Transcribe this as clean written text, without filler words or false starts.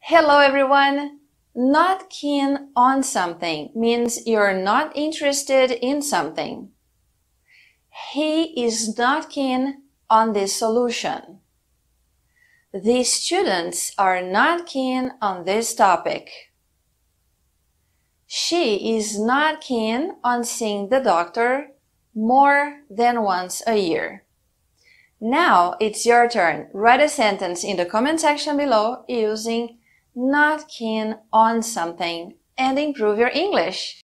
Hello everyone! Not keen on something means you're not interested in something. He is not keen on this solution. These students are not keen on this topic. She is not keen on seeing the doctor more than once a year. Now it's your turn. Write a sentence in the comment section below using not keen on something and improve your English.